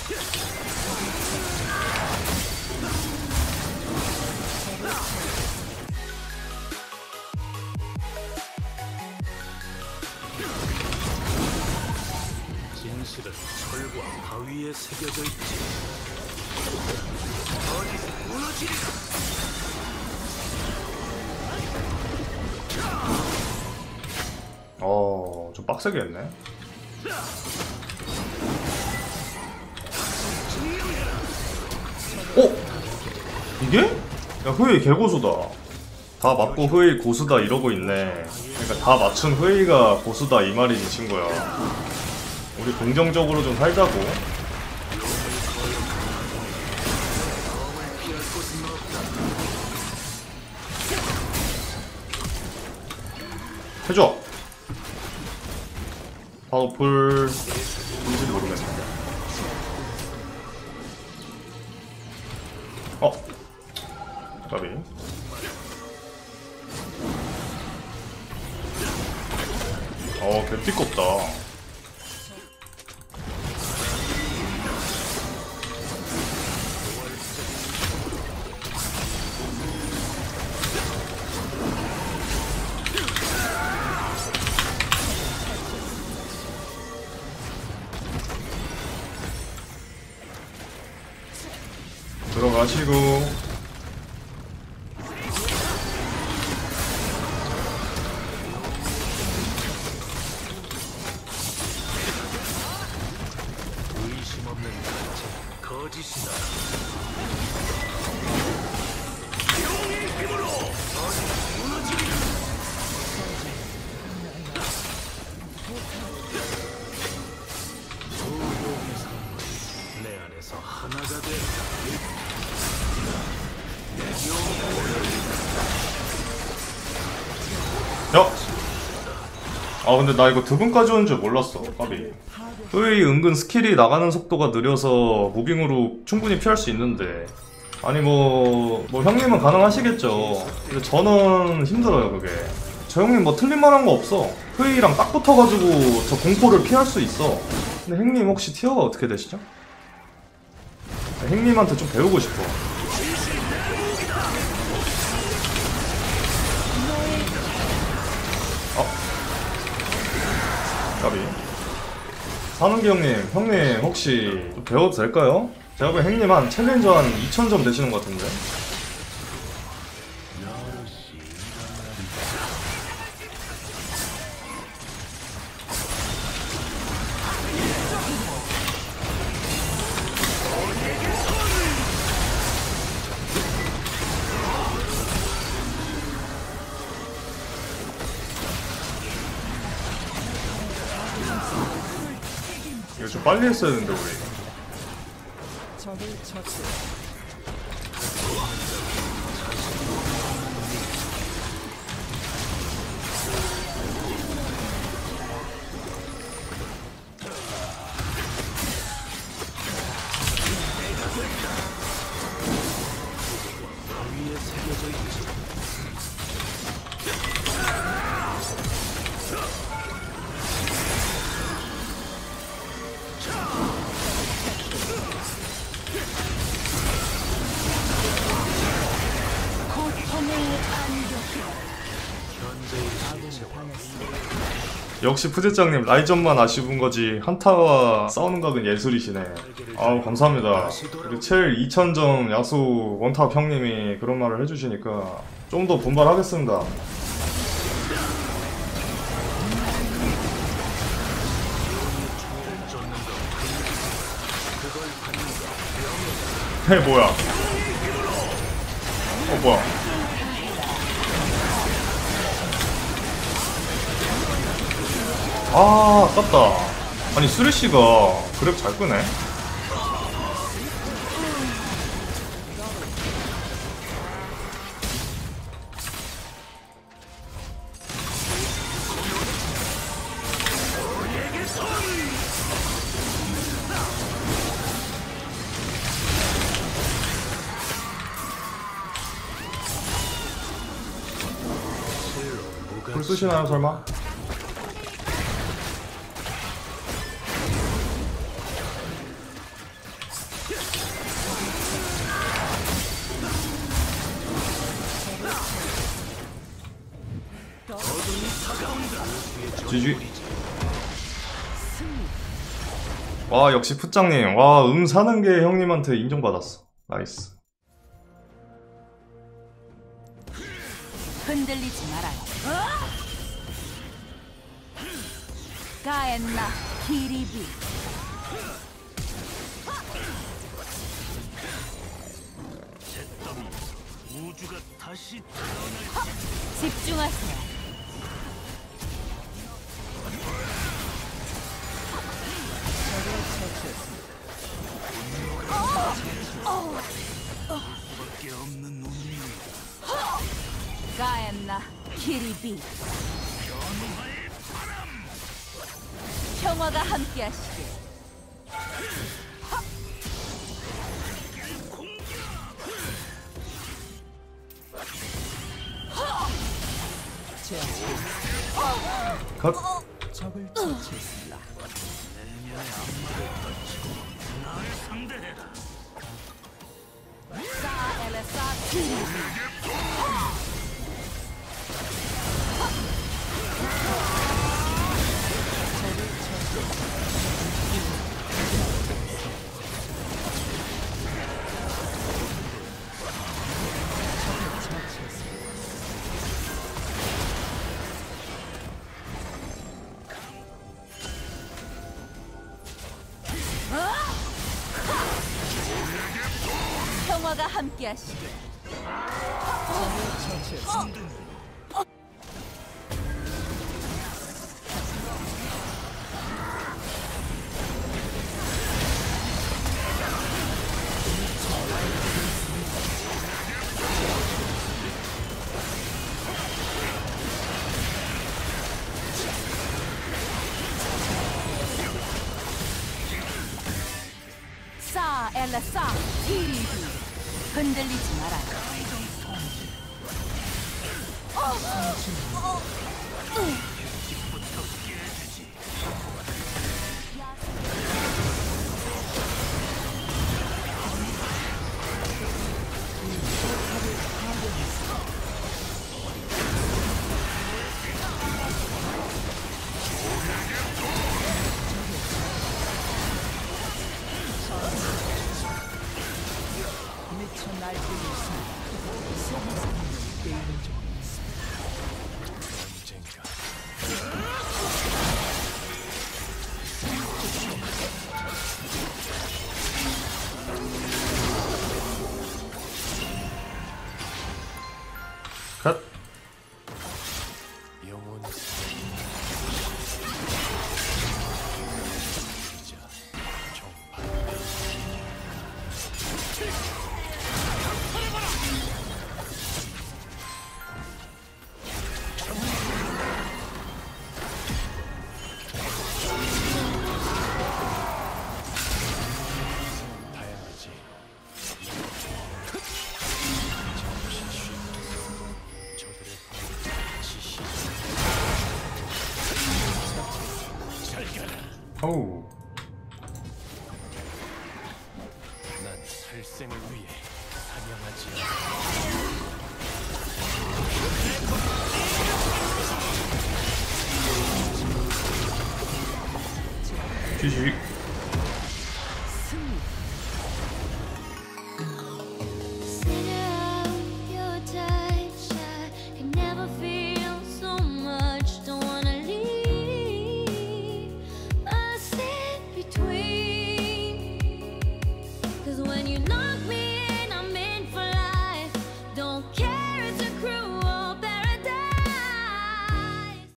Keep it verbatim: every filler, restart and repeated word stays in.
진실은 철과 바위에 새겨져 있지. 어디서 무너지리라. 어, 좀 빡세게 했네. 어? 이게? 야, 흐이 개고수다. 다 맞고 흐이 고수다 이러고 있네. 그러니까 다 맞춘 흐이가 고수다 이 말이지 친구야. 우리 긍정적으로 좀 살자고. 해줘. 바로 불... 뭔지 모르겠는데. 어? 까비. 어, 개 띠껍다. 들어가시고. 의심 없는 자체 거짓이다. 용의 힘으로 무너지리라. 소용의 선물이 내 안에서 하나가 된다. 야! 아 근데 나 이거 두 분까지 오는 줄 몰랐어. 까비. 흐이 은근 스킬이 나가는 속도가 느려서 무빙으로 충분히 피할 수 있는데, 아니 뭐... 뭐 형님은 가능하시겠죠. 근데 저는 힘들어요 그게. 저 형님 뭐 틀릴만한 거 없어. 흐이랑 딱 붙어가지고 저 공포를 피할 수 있어. 근데 형님 혹시 티어가 어떻게 되시죠? 형님한테 좀 배우고 싶어. 어. 까비. 사는기 형님, 형님 혹시 좀 배워도 될까요? 제가 보기엔 형님 한 챌린저 한 이천 점 되시는 것 같은데. 이거 좀 빨리 했어야 되는데 우리. 위에 새겨져 있지. 역시 푸제짱님 라이전만 아쉬운 거지 한타와 싸우는 각은 예술이시네. 아우 감사합니다. 우리 첼 이천 점 야수 원탑 형님이 그런 말을 해주시니까 좀 더 분발하겠습니다. 헤 뭐야? 어 뭐야? 아 아깝다. 아니 쓰레쉬가 그랩 잘 끄네. 불 쓰시나요 설마? 지지. 와 역시 풋장님. 와 응 사는 게 형님한테 인정받았어. 나이스. 흔들리지 말아요. 가엔나 기리비. 우주가 다시 태어날 집중하세요. 수밖에 없는 운명. 가엔나 기리비. 평화가 함께하시길. 컷. 적을 처치했습니다. 내면의 악마를 떨치고 나를 상대해라. 사엘레사 기리비. 평화가 함께하시길. 사엘레사 기리비. 흔들리지 말아요. 미쳐 날뛰고 있습니다. 세상에 게임을 좀 언젠가 컷. 영원히 이자 정반. 다양하지. 잠시 쉬고 저들의 지시. 잘 가라. 어우. 난 살생을 위해 사냥하지 않아. 지지.